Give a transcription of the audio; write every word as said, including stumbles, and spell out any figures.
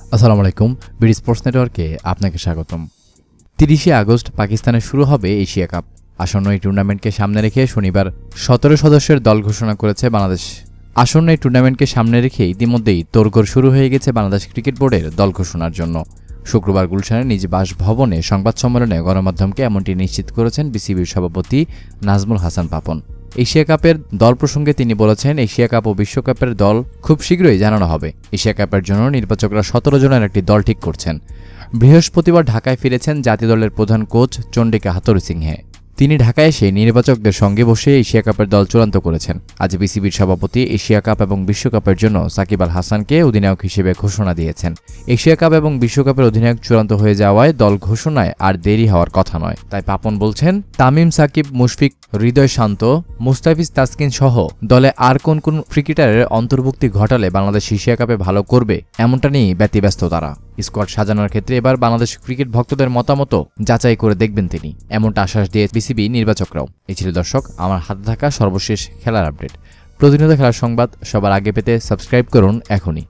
আসসালামু আলাইকুম, BD sports নেটওয়ার্কে আপনাকে স্বাগতম। তিরিশে আগস্ট পাকিস্তানে শুরু হবে এশিয়া কাপ। আসন্ন এই টুর্নামেন্টকে সামনে রেখে শনিবার সতেরো সদস্যের দল ঘোষণা করেছে বাংলাদেশ। আসন্ন এই টুর্নামেন্টকে সামনে রেখে ইতিমধ্যেই তোড়জোড় শুরু হয়ে গেছে বাংলাদেশ ক্রিকেট বোর্ডের দল ঘোষণার জন্য। শুক্রবার গুলশানের নিজ বাসভবনে সংবাদ সম্মেলনে গণমাধ্যমকে এমনটি নিশ্চিত করেছেন বিসিবির সভাপতি নাজমুল হাসান পাপন। এশিয়া কাপের দল প্রসঙ্গে তিনি বলেছেন, এশিয়া কাপ ও বিশ্বকাপের দল খুব শীঘ্রই জানানো হবে। এশিয়া কাপের জন্য নির্বাচকরা সতেরো জনের একটি দল ঠিক করছেন। বৃহস্পতিবার ঢাকায় ফিরেছেন জাতীয় দলের প্রধান কোচ চন্ডিকা হাথুরুসিংহে। তিনি ঢাকায় এসে নির্বাচকদের সঙ্গে বসে এশিয়া কাপের দল চূড়ান্ত করেছেন। আজ বিসিবির সভাপতি এশিয়া কাপ এবং বিশ্বকাপের জন্য সাকিব আল হাসানকে অধিনায়ক হিসেবে ঘোষণা দিয়েছেন। এশিয়া কাপ এবং বিশ্বকাপের অধিনায়ক চূড়ান্ত হয়ে যাওয়ায় দল ঘোষণায় আর দেরি হওয়ার কথা নয়। তাই পাপন বলছেন, তামিম, সাকিব, মুশফিক, হৃদয় শান্ত, মুস্তাফিজ তাসকিন সহ দলে আর কোন কোন ক্রিকেটারের অন্তর্ভুক্তি ঘটালে বাংলাদেশ এশিয়া কাপে ভালো করবে, এমনটা নিয়েই ব্যতিব্যস্ত তারা। স্কোয়াড সাজানোর ক্ষেত্রে এবার বাংলাদেশ ক্রিকেট ভক্তদের মতামতও যাচাই করে দেখবেন তিনি, এমনটা আশ্বাস দিয়ে বিসিবি নির্বাচকরাও। এই ছিল দর্শক আমার হাতে থাকা সর্বশেষ খেলার আপডেট। প্রতিনিয়ত খেলার সংবাদ সবার আগে পেতে সাবস্ক্রাইব করুন এখনই।